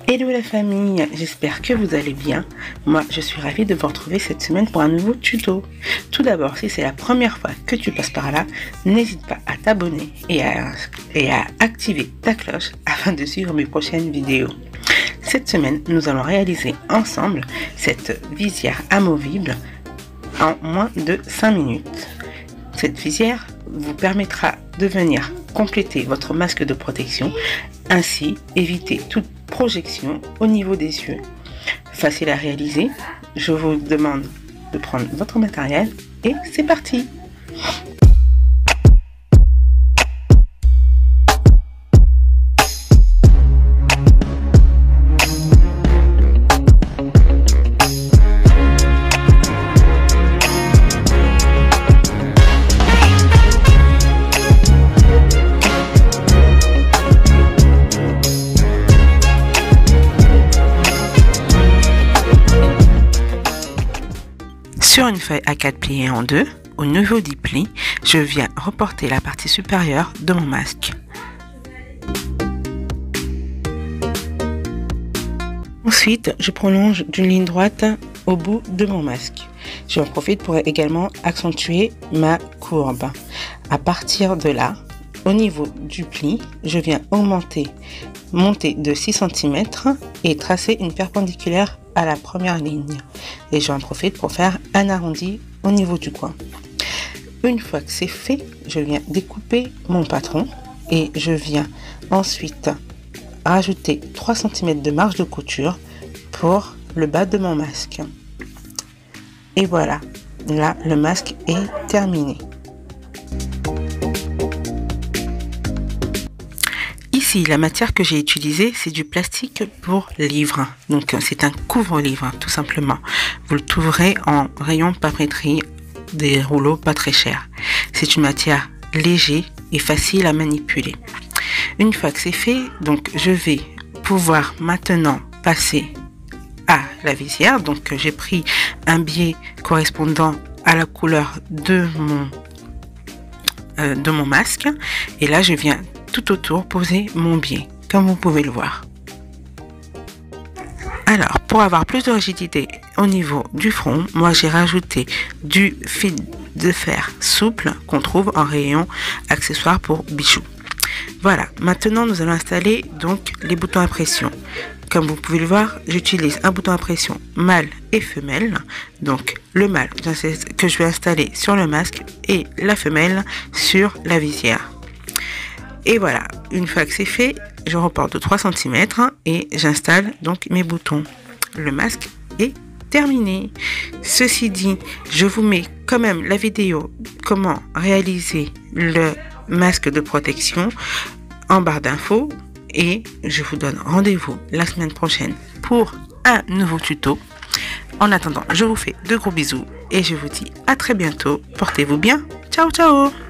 Hello la famille, j'espère que vous allez bien. Moi, je suis ravie de vous retrouver cette semaine pour un nouveau tuto. Tout d'abord, si c'est la première fois que tu passes par là, n'hésite pas à t'abonner et à activer ta cloche afin de suivre mes prochaines vidéos. Cette semaine, nous allons réaliser ensemble cette visière amovible en moins de 5 minutes. Cette visière vous permettra de venir compléter votre masque de protection, ainsi éviter toute projection au niveau des yeux. Facile à réaliser, je vous demande de prendre votre matériel et c'est parti! Sur une feuille A4 pliée en deux, au niveau du pli, je viens reporter la partie supérieure de mon masque. Ensuite, je prolonge d'une ligne droite au bout de mon masque. J'en profite pour également accentuer ma courbe. À partir de là, au niveau du pli, je viens monter de 6 cm et tracer une perpendiculaire à la première ligne. Et j'en profite pour faire un arrondi au niveau du coin. Une fois que c'est fait, je viens découper mon patron et je viens ensuite rajouter 3 cm de marge de couture pour le bas de mon masque. Et voilà, là le masque est terminé. Ici, la matière que j'ai utilisée, c'est du plastique pour livre. Donc, c'est un couvre-livre, tout simplement. Vous le trouverez en rayon papeterie, des rouleaux pas très chers. C'est une matière légère et facile à manipuler. Une fois que c'est fait, donc je vais pouvoir maintenant passer à la visière. Donc, j'ai pris un biais correspondant à la couleur de mon masque. Et là, je viens tout autour poser mon biais, comme vous pouvez le voir. Alors, pour avoir plus de rigidité au niveau du front, moi j'ai rajouté du fil de fer souple qu'on trouve en rayon accessoires pour bijoux. Voilà, maintenant nous allons installer donc les boutons à pression. Comme vous pouvez le voir, j'utilise un bouton à pression mâle et femelle. Donc le mâle que je vais installer sur le masque et la femelle sur la visière. Et voilà, une fois que c'est fait, je reporte de 3 cm et j'installe donc mes boutons. Le masque est terminé. Ceci dit, je vous mets quand même la vidéo comment réaliser le masque de protection en barre d'infos et je vous donne rendez-vous la semaine prochaine pour un nouveau tuto. En attendant, je vous fais de gros bisous et je vous dis à très bientôt. Portez-vous bien. Ciao, ciao!